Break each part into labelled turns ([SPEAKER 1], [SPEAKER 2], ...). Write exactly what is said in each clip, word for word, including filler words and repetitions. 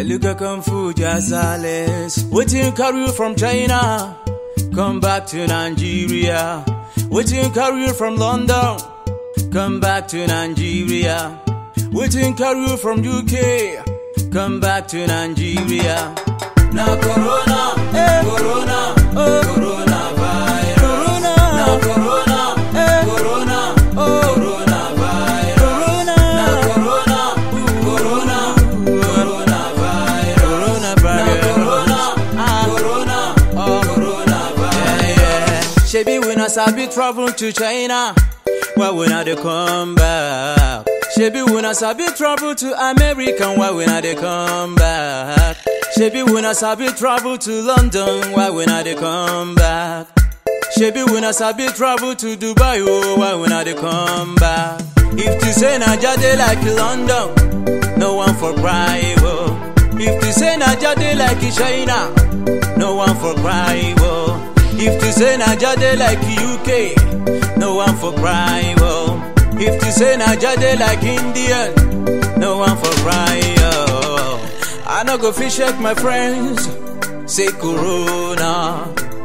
[SPEAKER 1] Beluga Kung Fu Jazales. Waiting career from China, come back to Nigeria. Waiting career from London, come back to Nigeria. Waiting career from U K, come back to Nigeria. Now Corona, eh, Corona, oh, Corona virus. Corona, now Corona, eh, Corona, oh, Corona virus. Corona, now Corona, ooh, Corona, Corona virus. Corona virus. Now Corona, ah, Corona, oh, Corona virus. Yeah, yeah. Shebi we not sabi travel to China, why we not dey come back? Shebi we not sabi travel to America, why we not dey come back? Shebi we not sabi travel to London, why we not dey come back? Shebi we not sabi travel to Dubai, oh, why we not dey come back? If you say Naija dey like London, no one for cry, oh. If you say Naija dey like China, no one for cry, oh. If you say Naija dey like U K, no one for cry, oh. If you say Naija dey like India, no one for cry, oh. I no go fit shake my friends, say Corona.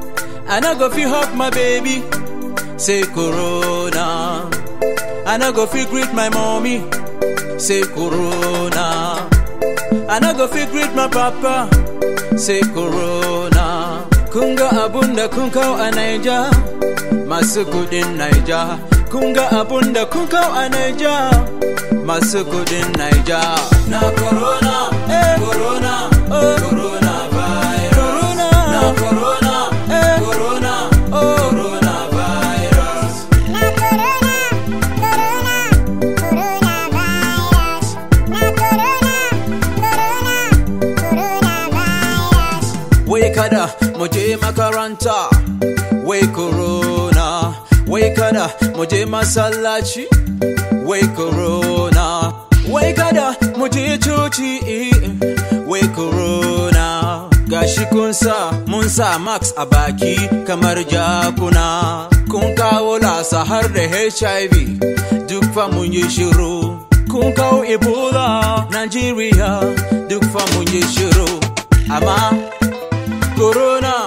[SPEAKER 1] I no go fit hug my baby, say Corona. I no go fit greet my mommy, say Corona. I no go fit greet my papa, say Corona. Kunga abunda kunkau a Naija, masu kudin Naija. Kunga abunda kunkau a Naija, masu kudin Naija. Na Corona, eh, Corona, oh, Corona virus. Corona, na Corona, eh, Corona, oh, Corona virus.
[SPEAKER 2] Na Corona, Corona, Corona virus. Na Corona, Corona, Corona virus.
[SPEAKER 1] Wai kada muje makaranta, wai Corona. Wai kada muje masallaci, wai Corona. Wai kada muje coci, wai Corona. Gashi kun sa mun sa max a baki kamar jakuna. Kun kawo lasa har da H I V, duk fa mun yi shiru. Kun kawo Ebola Nigeria, duk fa mun yi shiru. Amma Corona,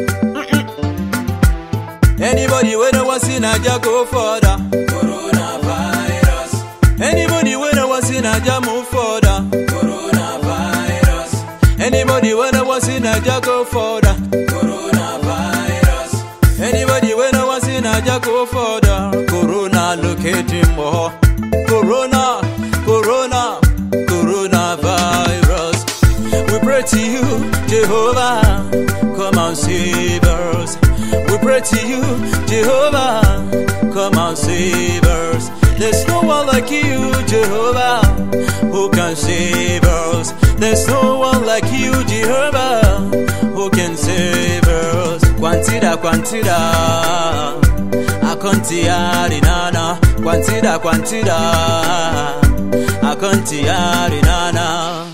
[SPEAKER 1] anybody when I was in Naija go further. Coronavirus. Anybody when I was in Naija move further. Coronavirus. Anybody when I was in Naija go further. Coronavirus. Anybody when I was in Naija go further. Corona locating more. Corona, Corona, Coronavirus. We pray to you, Jehovah, come and save us. We pray to you, Jehovah, come and save us. There's no one like you, Jehovah, who can save us. There's no one like you, Jehovah, who can save us. Quantida, quantida, akontiari nana. Quantida, quantida, akontiari nana.